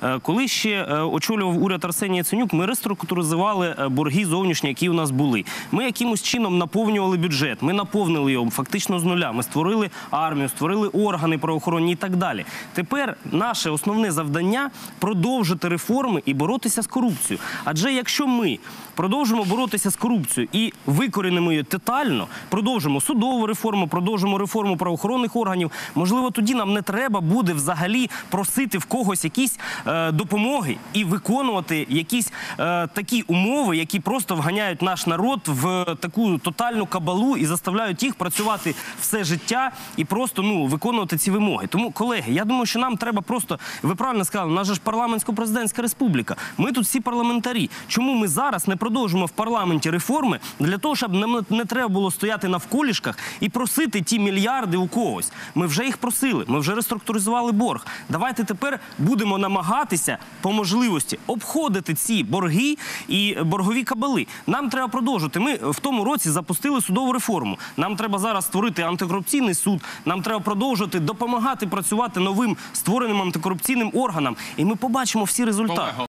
Коли ще очолював уряд Арсеній Яценюк, ми реструктуризували борги зовнішні, які у нас були. Ми якимось чином наповнювали бюджет, ми наповнили його фактично з нуля. Ми створили армію, створили органи правоохоронні і так далі. Тепер наше основне завдання – продовжити реформи і боротися з корупцією. Адже якщо ми продовжимо боротися з корупцією і викорінимо її тотально, продовжимо судову реформу, продовжимо реформу правоохоронних органів, можливо, тоді нам не треба буде взагалі просити в когось якісь допомоги і виконувати якісь такі умови, які просто вганяють наш народ в таку тотальну кабалу і заставляють їх працювати все життя і просто виконувати ці вимоги. Тому, колеги, я думаю, що нам треба просто, ви правильно сказали, у нас же ж парламентсько-президентська республіка. Ми тут всі парламентарі. Чому ми зараз не продовжимо в парламенті реформи для того, щоб нам не треба було стояти навколішках і просити ті мільярди у когось? Ми вже їх просили, ми вже реструктуризували борг. Давайте тепер будемо намагатися по можливості обходити ці борги і боргові кабали. Нам треба продовжувати. Ми в тому році запустили судову реформу. Нам треба зараз створити антикорупційний суд, нам треба продовжувати допомагати працювати новим створеним антикорупційним органам. І ми побачимо всі результати.